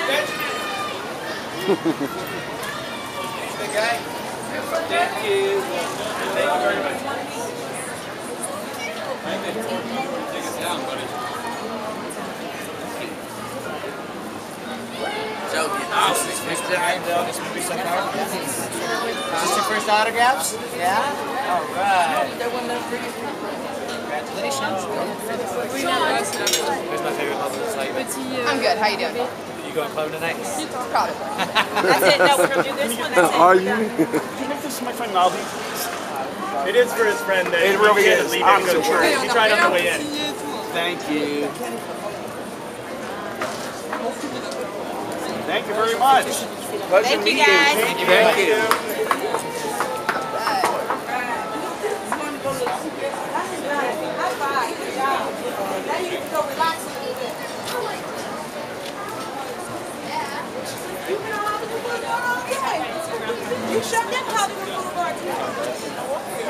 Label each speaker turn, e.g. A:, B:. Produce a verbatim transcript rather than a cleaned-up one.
A: Thank you. Thank you very much. Take us down, buddy.
B: So, this is first Is this your first autographs? Yeah? Alright. Congratulations. Where's my favorite level to tell you?
C: I'm good. How you doing?
B: You going clubbing tonight?
C: Probably.
D: That's it. No, we're going to do this one. That's it.
E: Are you?
F: Can you make this my friend Malby, please? It is for his friend. Uh,
E: It really
F: he had to
E: is.
F: leave
E: I'm
F: and go to
E: so
F: church. He tried on the way in.
E: Thank you. Thank you very much. Pleasure
D: Thank you,
E: meeting
D: guys.
E: Thank you.
B: Thank you.
D: You shut that Hollywood Boulevard.